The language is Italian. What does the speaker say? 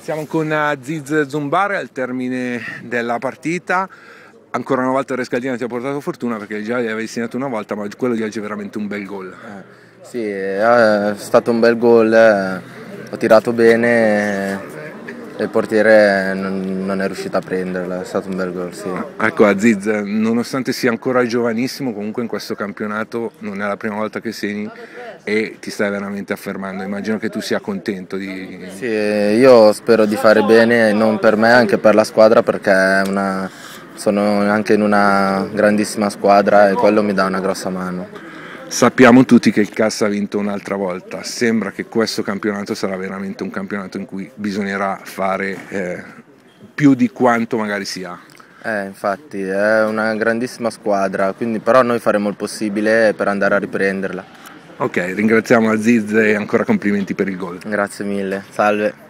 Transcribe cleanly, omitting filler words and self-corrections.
Siamo con Aziz Zoumbare al termine della partita. Ancora una volta Rescaldina ti ha portato fortuna perché già gli avevi segnato una volta, ma quello di oggi è veramente un bel gol. Sì, è stato un bel gol, ho tirato bene e il portiere non è riuscito a prenderla, è stato un bel gol, sì. Ecco Aziz, nonostante sia ancora giovanissimo, comunque in questo campionato non è la prima volta che segni e ti stai veramente affermando. Immagino che tu sia contento di... Sì, io spero di fare bene, non per me, anche per la squadra, perché sono anche in una grandissima squadra e quello mi dà una grossa mano. Sappiamo tutti che il CAS ha vinto un'altra volta, sembra che questo campionato sarà veramente un campionato in cui bisognerà fare più di quanto magari si ha. Infatti è una grandissima squadra, quindi però noi faremo il possibile per andare a riprenderla. Ok, ringraziamo Aziz e ancora complimenti per il gol. Grazie mille, salve.